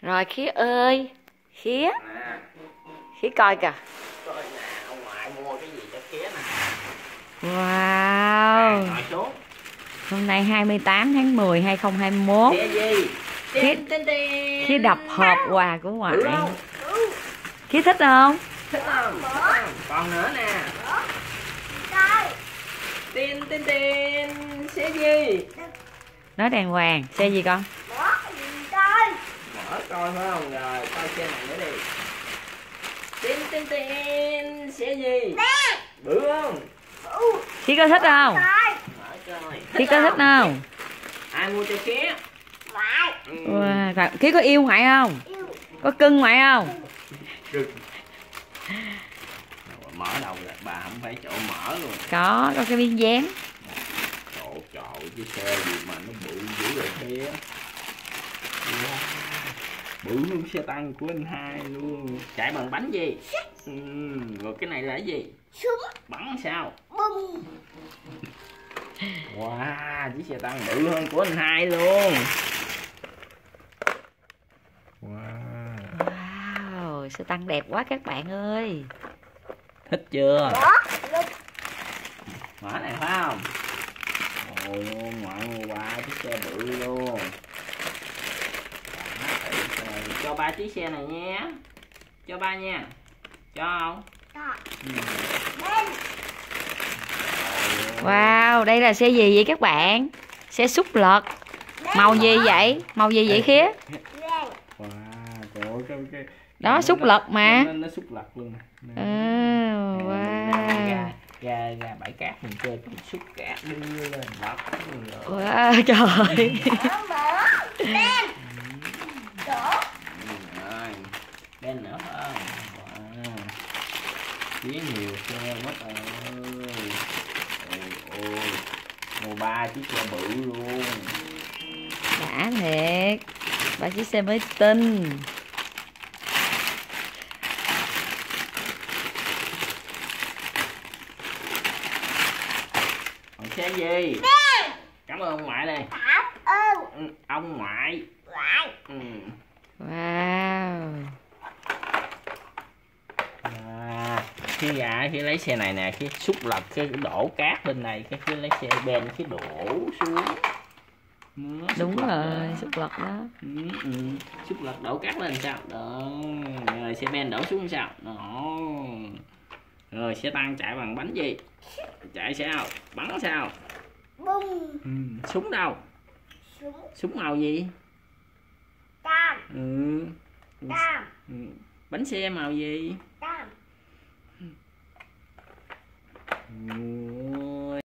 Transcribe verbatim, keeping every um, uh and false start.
Rồi Khía ơi, Khía, À, Khía coi kìa. coi nè, ông ngoại mua cái gì cho Khía nè. Wow. Ngồi xuống. Hôm nay hai mươi tám tháng mười hai không hai mốt. Khía gì? Khía, Khía đập hộp quà của ngoại. Khía thích không? Thích không? Còn nữa nè. Tin tin tin. Xe gì? Nói đàng hoàng, xe gì con? Mở coi phải không? Rồi coi xe này nữa đi. Tin tin tin. Xe gì? Bự không? Khía có thích không? Mở coi. Khía có thích không? Ai mua cho Khía? Ừ. Wow. Khía có yêu ngoại không? Có cưng ngoại không? Cưng. Mở đầu là bà không phải chỗ mở luôn. Có, có cái miếng dán. Trời trời, cái xe gì mà nó bự dữ rồi Khía. Bự luôn, xe tăng của anh hai luôn. Chạy bằng bánh gì? Ừ, rồi cái này là cái gì? Súng. Bắn sao? Bum. Wow, chiếc xe tăng bự hơn của anh hai luôn. Wow. Wow, xe tăng đẹp quá các bạn ơi. Thích chưa? Mở này phải không? Ôi, ngoại mua ba chiếc xe bự luôn. Cho ba chiếc xe này nhé. Cho ba nha. Cho không? Ừ. Wow, đây là xe gì vậy các bạn? Xe xúc lật. Màu gì vậy? Màu gì vậy Khía? Wow, trời ơi, cái, cái... Đó, xúc lật mà. Nó, nó xúc lật luôn nè. À, wow. Ra, ra, ra bãi cát mình chơi cái xúc cát đưa lên lật. Wow, trời. Bên nữa phải không? Wow. Phía nhiều xe mất ơi. Ôi ôi. Mua ba chiếc xe bự luôn. Đã thiệt. Ba chiếc xe mới tinh. Còn xe gì? Cảm ơn ông ngoại đây. Ừ, ông ngoại. Ừ. Wow. À, khi dạ khi lấy xe này nè, khi xúc lật cái đổ cát bên này, cái khi lấy xe bên cái đổ xuống. Nó Đúng rồi, đó. xúc lật đó. Ừ, ừ. Xúc lật đổ cát lên sao? Đó. Rồi xe ben đổ xuống sao? Đó. Rồi xe tăng chạy bằng bánh gì? Chạy sao? Bắn sao? Bum. Ừ. Súng đâu? Súng. Súng màu gì? Cam. Ừ. Cam. Ừ. Bánh xe màu gì? Cam.